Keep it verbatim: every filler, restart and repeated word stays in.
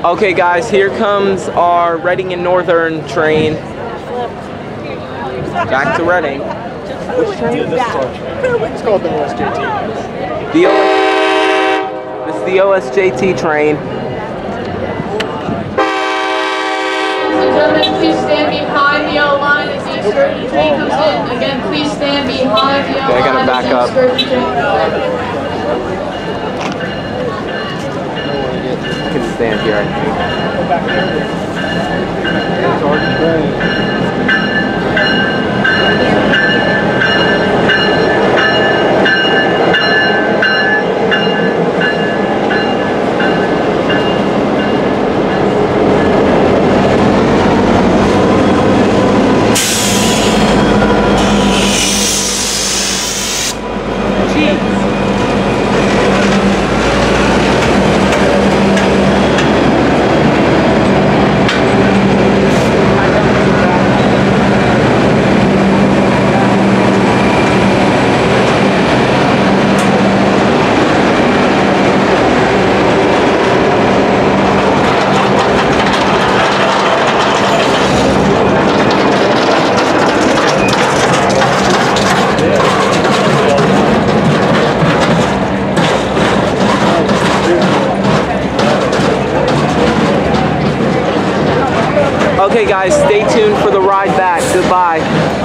Okay guys, here comes our Reading and Northern train. Back to Reading. Which train? It's called the O S J T. The O S This is the O S J T train. Gentlemen, please stand behind the yellow line as the excursion train comes in. Again, please stand behind the yellow Okay, I gotta line back as the up. excursion train comes in. I can stand here, I think. Go back there. It's hard to train. Okay guys, stay tuned for the ride back. Goodbye.